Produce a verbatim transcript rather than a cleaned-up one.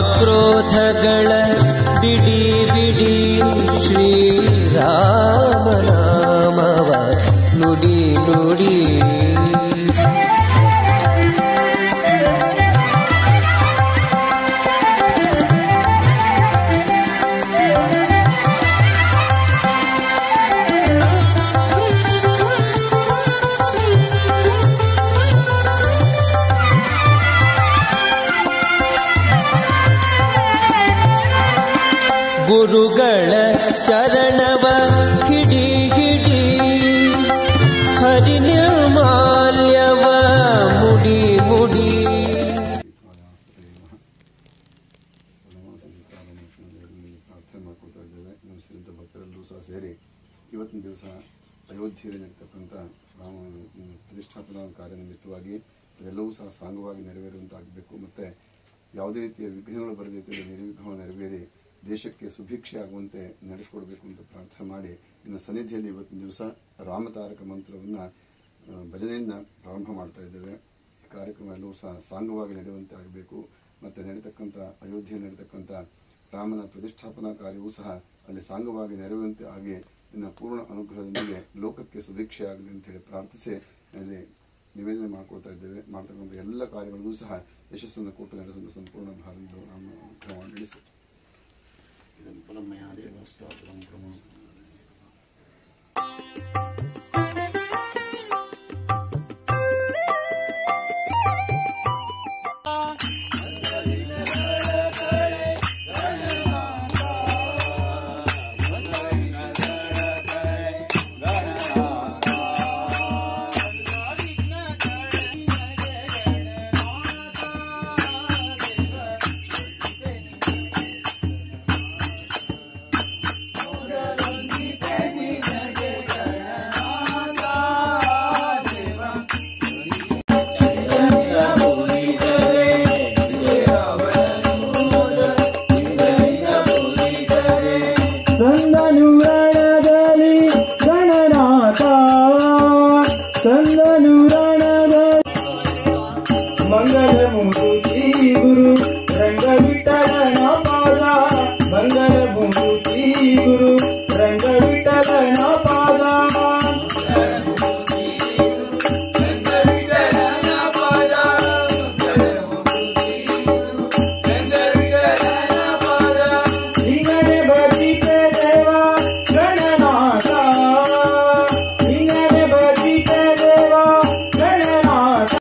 ಕಾಮಕ್ರೋಧಗಳ ಬಿಡಿ ಬಿಡಿ ಶ್ರೀರಾಮನಾಮವ ನುಡಿ ನುಡಿ. ಗುರುಗಳ ಚರಣವ ಹಿಡಿ ಹಿಡಿ ಹರಿ ನಿರ್ಮಾಲ್ಯವ ಮುಡಿ ಮುಡಿ. ಪ್ರಾರ್ಥನೆ ಮಾಡ್ಕೊಳ್ತಾ ಇದ್ದೇವೆ. ನಮಸ್ಕರಿತ ಭಕ್ತರೆಲ್ಲರೂ ಸಹ ಸೇರಿ ಇವತ್ತಿನ ದಿವಸ ಅಯೋಧ್ಯೆಯಲ್ಲಿ ನಡೀತಕ್ಕಂಥ ರಾಮ ಪ್ರತಿಷ್ಠಾಪನಾ ಕಾರ್ಯ ನಿಮಿತ್ತವಾಗಿ ಅದೆಲ್ಲವೂ ಸಹ ಸಾಂಗವಾಗಿ ನೆರವೇರುವಂತಾಗಬೇಕು. ಮತ್ತು ಯಾವುದೇ ರೀತಿಯ ವಿಘ್ನಗಳು ಬರದೈತೆ ನಿರ್ವಿಘ್ನಗಳು ನೆರವೇರಿ ದೇಶಕ್ಕೆ ಸುಭಿಕ್ಷೆ ಆಗುವಂತೆ ನಡೆಸಿಕೊಡ್ಬೇಕು ಅಂತ ಪ್ರಾರ್ಥನೆ ಮಾಡಿ ಇನ್ನು ಸನ್ನಿಧಿಯಲ್ಲಿ ಇವತ್ತಿನ ದಿವಸ ರಾಮತಾರಕ ಮಂತ್ರವನ್ನು ಭಜನೆಯಿಂದ ಪ್ರಾರಂಭ ಮಾಡ್ತಾ ಇದ್ದೇವೆ. ಈ ಕಾರ್ಯಕ್ರಮ ಎಲ್ಲವೂ ಸಹ ಸಾಂಗವಾಗಿ ನಡೆಯುವಂತೆ ಆಗಬೇಕು. ಮತ್ತು ನಡೀತಕ್ಕಂಥ ಅಯೋಧ್ಯೆಯಲ್ಲಿ ನಡೀತಕ್ಕಂಥ ರಾಮನ ಪ್ರತಿಷ್ಠಾಪನಾ ಕಾರ್ಯವೂ ಸಹ ಅಲ್ಲಿ ಸಾಂಗವಾಗಿ ನೆರವೇರುವಂತೆ ಆಗಿ ಇನ್ನು ಪೂರ್ಣ ಅನುಗ್ರಹದೊಂದಿಗೆ ಲೋಕಕ್ಕೆ ಸುಭಿಕ್ಷೆ ಆಗಲಿ ಅಂತೇಳಿ ಪ್ರಾರ್ಥಿಸಿ ಅಲ್ಲಿ ನಿವೇದನೆ ಮಾಡ್ಕೊಳ್ತಾ ಇದ್ದೇವೆ. ಮಾಡ್ತಕ್ಕಂಥ ಎಲ್ಲ ಕಾರ್ಯಗಳಿಗೂ ಸಹ ಯಶಸ್ಸನ್ನು ಕೊಟ್ಟು ನಡೆಸುವಂಥ ಸಂಪೂರ್ಣ ಭಾರತದ ರಾಮ ಅನುಗ್ರಹ ನಡೆಸಿ ಇದನ್ನು ಪರಮಯ ದೇವಸ್ಥಾಪನ ಪ್ರಮಾಣ. ಸಂಗನು